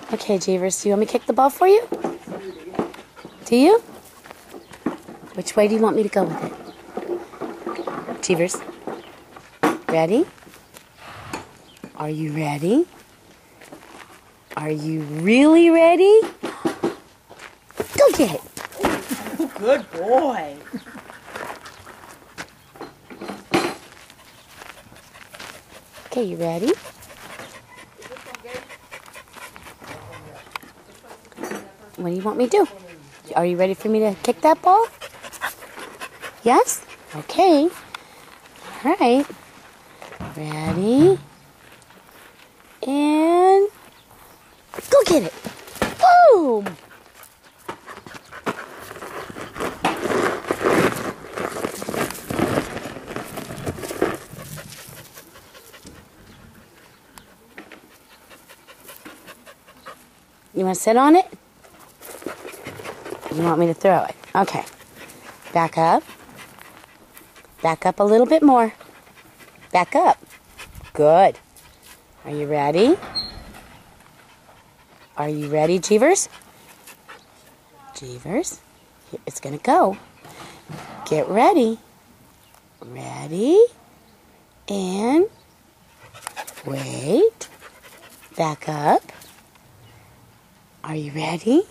Okay, Geevers, do you want me to kick the ball for you? Do you? Which way do you want me to go with it? Geevers, ready? Are you ready? Are you really ready? Go get it. Good boy. Okay, you ready? What do you want me to do? Are you ready for me to kick that ball? Yes? Okay. All right. Ready? And go get it. Boom! You want to sit on it? You want me to throw it? Okay. Back up. Back up a little bit more. Back up. Good. Are you ready? Are you ready, Geevers? Geevers, it's going to go. Get ready. Ready. And wait. Back up. Are you ready?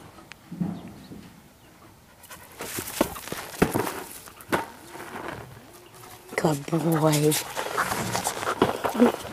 Good boy.